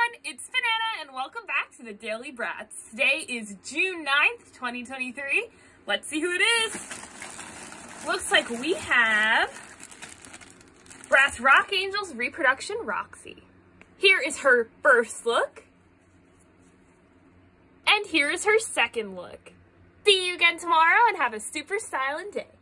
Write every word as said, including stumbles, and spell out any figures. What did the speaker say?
everyone, it's Banana and welcome back to the Daily Bratz. Today is June ninth, twenty twenty-three. Let's see who it is. Looks like we have Bratz Rock Angels Reproduction Roxy. Here is her first look. And here is her second look. See you again tomorrow and have a super styling day.